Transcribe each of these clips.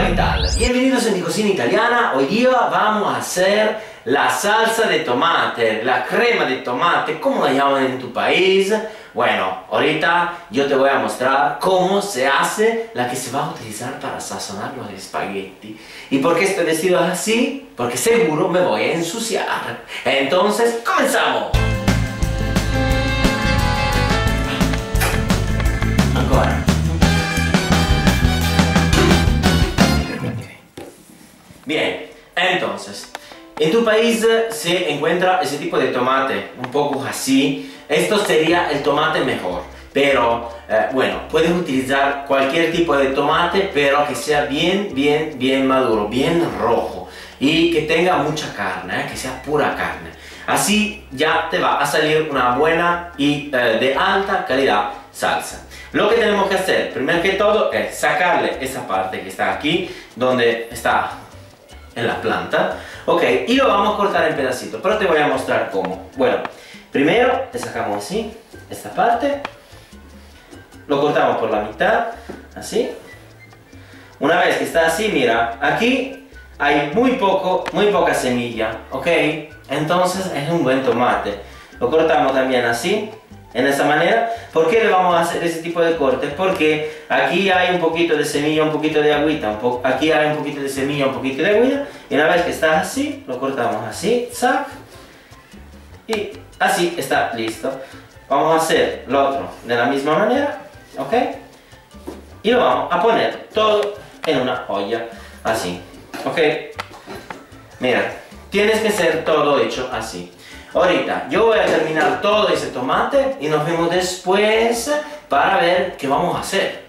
¿qué tal? Bienvenidos a mi cocina italiana. Hoy día vamos a hacer la salsa de tomate, la crema de tomate, ¿cómo la llaman en tu país? Bueno, ahorita yo te voy a mostrar cómo se hace la que se va a utilizar para sazonar los espagueti. ¿Y por qué estoy vestido así? Porque seguro me voy a ensuciar. Entonces, ¡comenzamos! Ancora. Bien, entonces, en tu país se encuentra ese tipo de tomate, un poco así. Esto sería el tomate mejor, pero bueno, puedes utilizar cualquier tipo de tomate, pero que sea bien maduro, bien rojo y que tenga mucha carne, que sea pura carne. Así ya te va a salir una buena y de alta calidad salsa. Lo que tenemos que hacer, primero que todo, es sacarle esa parte que está aquí, donde está en la planta, ok, y lo vamos a cortar en pedacitos, pero te voy a mostrar cómo. Bueno, primero le sacamos así, esta parte, lo cortamos por la mitad, así. Una vez que está así, mira, aquí hay muy poca semilla, ok, entonces es un buen tomate. Lo cortamos también así, en esa manera. ¿Por qué le vamos a hacer ese tipo de cortes? Porque aquí hay un poquito de semilla, un poquito de agüita, aquí hay un poquito de semilla, un poquito de agüita, y una vez que está así, lo cortamos así, ¡zac! Y así está listo. Vamos a hacer lo otro de la misma manera, ¿ok? Y lo vamos a poner todo en una olla, así, ¿ok? Mira, tienes que ser todo hecho así. Ahorita yo voy a terminar todo ese tomate y nos vemos después para ver qué vamos a hacer.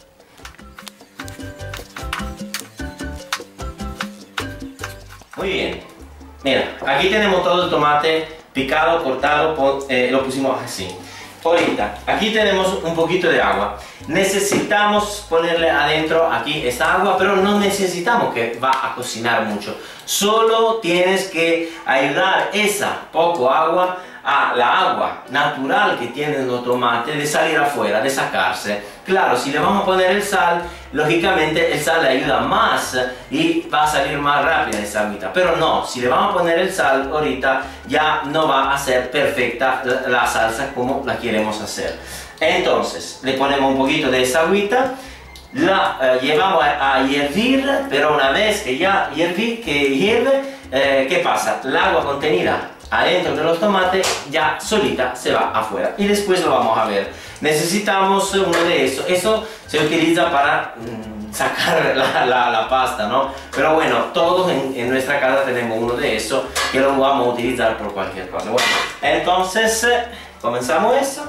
Muy bien, mira, aquí tenemos todo el tomate picado, cortado, lo pusimos así. Ahorita, aquí tenemos un poquito de agua. Necesitamos ponerle adentro aquí esta agua, pero no necesitamos que va a cocinar mucho. Solo tienes que ayudar esa poco agua a la agua natural que tienen los tomates de salir afuera, de sacarse. Claro, si le vamos a poner el sal, lógicamente el sal le ayuda más y va a salir más rápida esa agüita. Pero no, si le vamos a poner el sal ahorita, ya no va a ser perfecta la salsa como la queremos hacer. Entonces, le ponemos un poquito de esa agüita, la llevamos a hervir, pero una vez que ya hierve, ¿qué pasa? El agua contenida adentro de los tomates ya solita se va afuera y después lo vamos a ver. Necesitamos uno de esos. Eso se utiliza para sacar la pasta, ¿no? Pero bueno, todos en nuestra casa tenemos uno de esos que lo vamos a utilizar por cualquier cosa. Bueno, entonces comenzamos eso.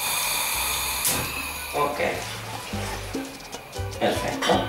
Ok, perfecto.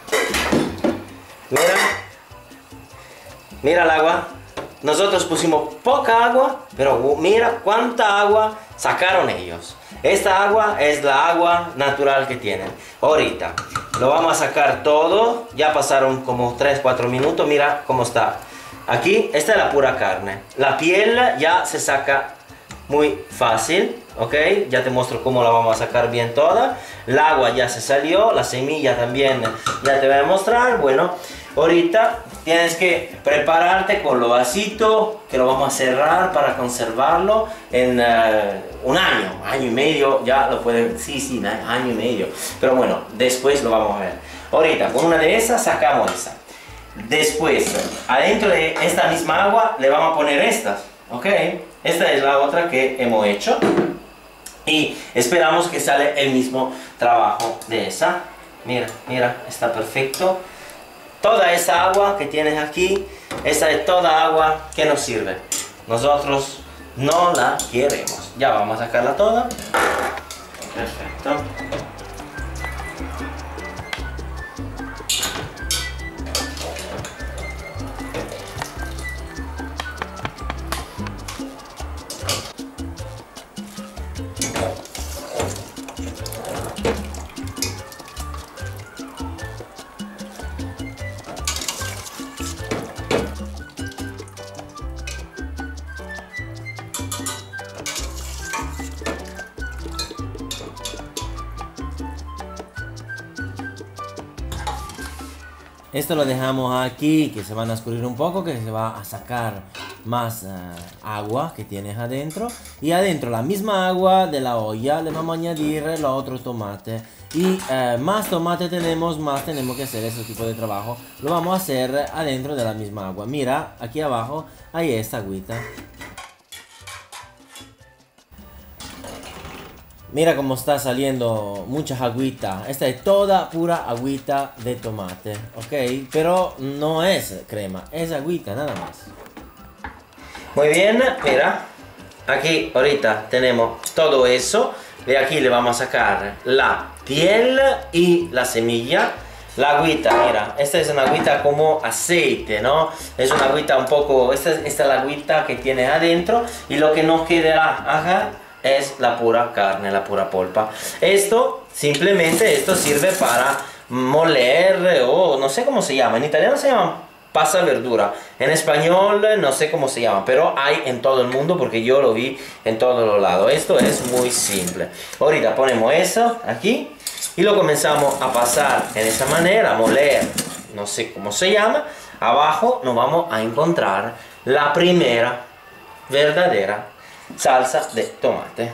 Mira el agua. Nosotros pusimos poca agua, pero mira cuánta agua sacaron ellos. Esta agua es la agua natural que tienen. Ahorita lo vamos a sacar todo. Ya pasaron como 3-4 minutos. Mira cómo está. Aquí, esta es la pura carne. La piel ya se saca muy fácil. Ok, ya te muestro cómo la vamos a sacar bien toda. El agua ya se salió. La semilla también ya te voy a mostrar. Bueno, ahorita tienes que prepararte con lo vasito, que lo vamos a cerrar para conservarlo en un año y medio, ya lo pueden, sí, año y medio. Pero bueno, después lo vamos a ver. Ahorita con una de esas sacamos esa. Después, adentro de esta misma agua le vamos a poner estas, ¿ok? Esta es la otra que hemos hecho. Y esperamos que sale el mismo trabajo de esa. Mira, está perfecto. Toda esa agua que tienes aquí, esa es toda agua que nos sirve. Nosotros no la queremos. Ya vamos a sacarla toda. Perfecto. Esto lo dejamos aquí, que se van a escurrir un poco, que se va a sacar más agua que tienes adentro. Y adentro la misma agua de la olla le vamos a añadir los otros tomates. Y más tomate tenemos, más tenemos que hacer ese tipo de trabajo. Lo vamos a hacer adentro de la misma agua. Mira, aquí abajo hay esta agüita. Mira cómo está saliendo muchas agüitas. Esta es toda pura agüita de tomate, ¿ok? Pero no es crema, es agüita nada más. Muy bien, mira. Aquí ahorita tenemos todo eso. De aquí le vamos a sacar la piel y la semilla. La agüita, mira, esta es una agüita como aceite, ¿no? Es una agüita un poco... Esta es la agüita que tiene adentro. Y lo que nos quedará acá es la pura carne, la pura polpa. Esto, simplemente, esto sirve para moler o no sé cómo se llama. En italiano se llama pasa verdura. En español no sé cómo se llama, pero hay en todo el mundo porque yo lo vi en todos los lados. Esto es muy simple. Ahorita ponemos eso aquí y lo comenzamos a pasar en esa manera, a moler. No sé cómo se llama. Abajo nos vamos a encontrar la primera verdadera salsa de tomate.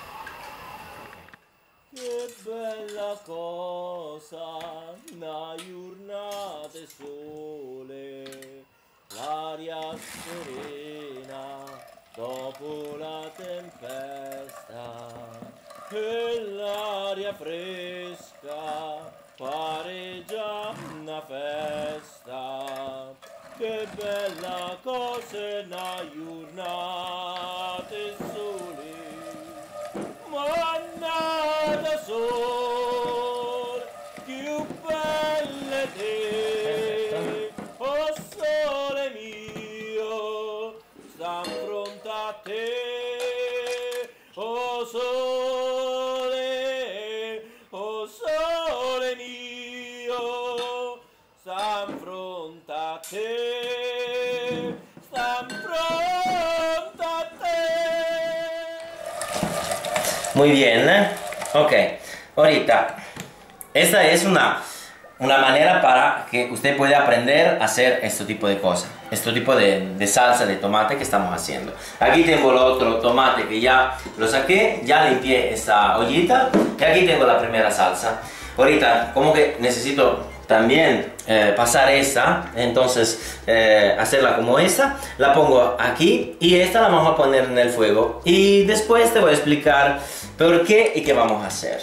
Che bella cosa, una giornata di sole, l'aria serena dopo la tempesta, e l'aria fresca pareggia una festa. Che bella cosa una giornata di sole, mannata sol, più belle te, oh sole mio, sta fronte a te, oh sole mio, sta fronte a te, sta fronte a te. Muy bien, ok, ahorita, esta es una manera para que usted pueda aprender a hacer este tipo de cosas, este tipo de salsa de tomate que estamos haciendo. Aquí tengo el otro tomate que ya lo saqué, ya limpié esta ollita y aquí tengo la primera salsa. Ahorita, como que necesito también pasar esta, entonces hacerla como esta, la pongo aquí y esta la vamos a poner en el fuego y después te voy a explicar por qué y qué vamos a hacer.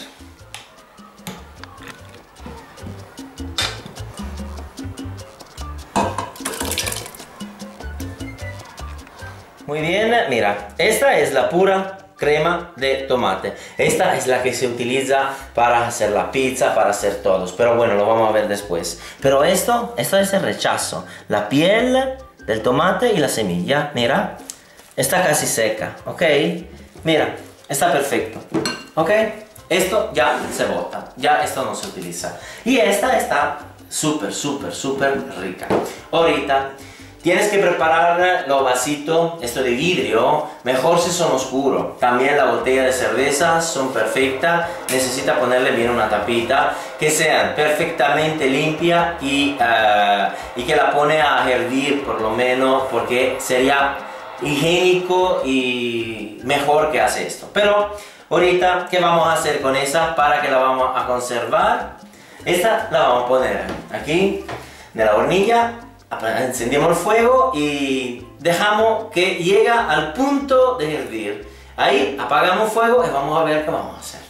Muy bien, mira, esta es la pura crema de tomate. Esta es la que se utiliza para hacer la pizza, para hacer todos. Pero bueno, lo vamos a ver después. Pero esto es el rechazo. La piel del tomate y la semilla. Mira, está casi seca, ¿ok? Mira, está perfecto, ¿ok? Esto ya se bota, ya esto no se utiliza. Y esta está súper, súper, súper rica. Ahorita tienes que preparar los vasitos, esto de vidrio, mejor si son oscuros. También la botella de cerveza son perfectas, necesita ponerle bien una tapita, que sean perfectamente limpia y que la pone a hervir por lo menos, porque sería higiénico y mejor que hace esto. Pero ahorita, ¿qué vamos a hacer con esa para que la vamos a conservar? Esta la vamos a poner aquí, de la hornilla. Encendemos el fuego y dejamos que llegue al punto de hervir. Ahí apagamos el fuego y vamos a ver qué vamos a hacer.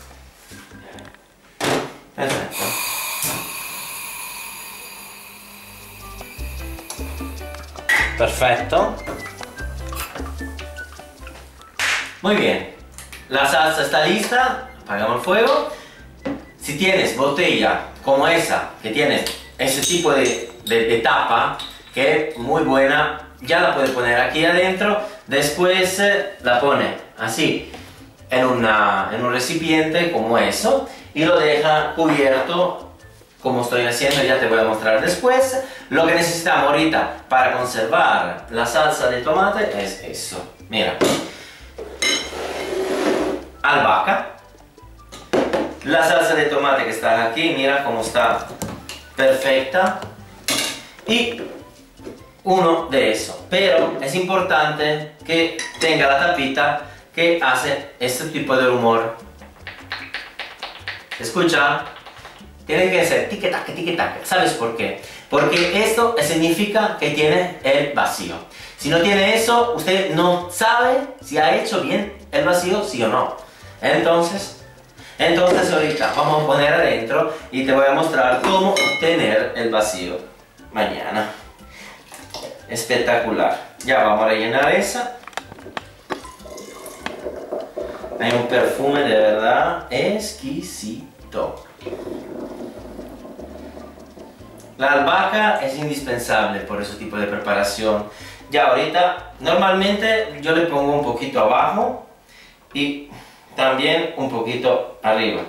Perfecto. Perfecto. Muy bien. La salsa está lista. Apagamos el fuego. Si tienes botella como esa, que tiene ese tipo de tapa, que es muy buena, ya la puedes poner aquí adentro. Después la pone así en un recipiente como eso y lo deja cubierto como estoy haciendo, ya te voy a mostrar después. Lo que necesitamos ahorita para conservar la salsa de tomate es eso. Mira, albahaca, la salsa de tomate que está aquí, mira cómo está perfecta. y uno de eso. Pero es importante que tenga la tapita que hace este tipo de rumor. ¿Se escucha? Tiene que ser tic-tac, tic-tac. ¿Sabes por qué? Porque esto significa que tiene el vacío. Si no tiene eso, usted no sabe si ha hecho bien el vacío, sí o no. Entonces ahorita vamos a poner adentro y te voy a mostrar cómo obtener el vacío mañana. Espectacular. Ya vamos a rellenar esa. Hay un perfume de verdad exquisito. La albahaca es indispensable por ese tipo de preparación. Ya ahorita, normalmente yo le pongo un poquito abajo y también un poquito arriba.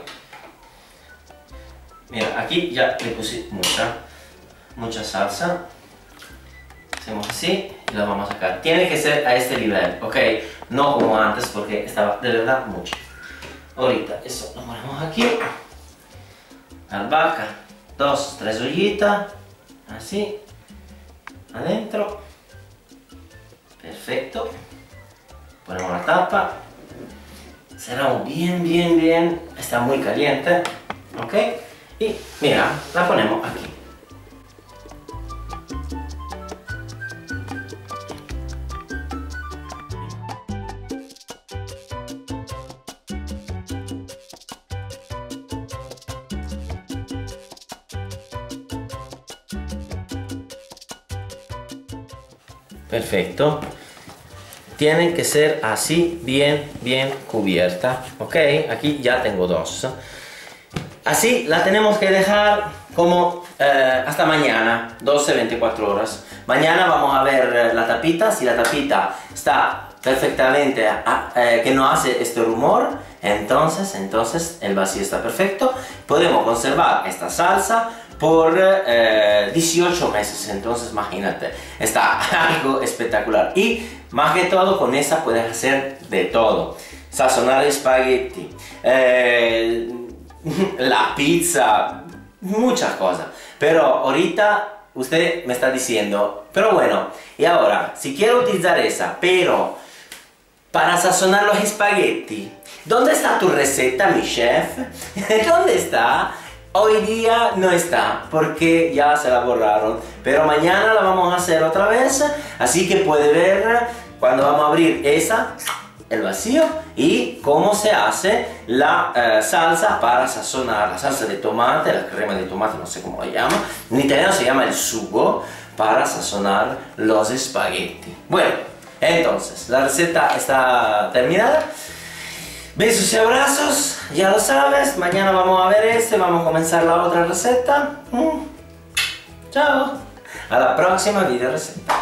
Mira, aquí ya le puse mucha salsa. Hacemos así y la vamos a sacar. Tiene que ser a este nivel, ¿ok? No como antes porque estaba de verdad mucho. Ahorita eso lo ponemos aquí. Albahaca, 2, 3 ollitas. Así. Adentro. Perfecto. Ponemos la tapa. Cerramos bien. Está muy caliente. ¿Ok? Y mira, la ponemos aquí. Perfecto. Tienen que ser así, bien cubierta. Ok, aquí ya tengo 2. Así la tenemos que dejar como hasta mañana, 12-24 horas. Mañana vamos a ver la tapita. Si la tapita está perfectamente, que no hace este rumor, entonces el vacío está perfecto. Podemos conservar esta salsa por 18 meses, entonces imagínate, está algo espectacular. Y más que todo con esa puedes hacer de todo, sazonar espagueti, la pizza, muchas cosas. Pero ahorita usted me está diciendo, pero bueno, y ahora, si quiero utilizar esa, pero para sazonar los espagueti, ¿dónde está tu receta, mi chef? ¿Dónde está? Hoy día no está porque ya se la borraron, pero mañana la vamos a hacer otra vez, así que puede ver cuando vamos a abrir el vacío y cómo se hace la salsa para sazonar, la salsa de tomate, la crema de tomate, no sé cómo lo llama, en italiano se llama el sugo, para sazonar los espagueti. Bueno, entonces la receta está terminada. Besos y abrazos, ya lo sabes, mañana vamos a ver vamos a comenzar la otra receta. Chao, a la próxima video receta.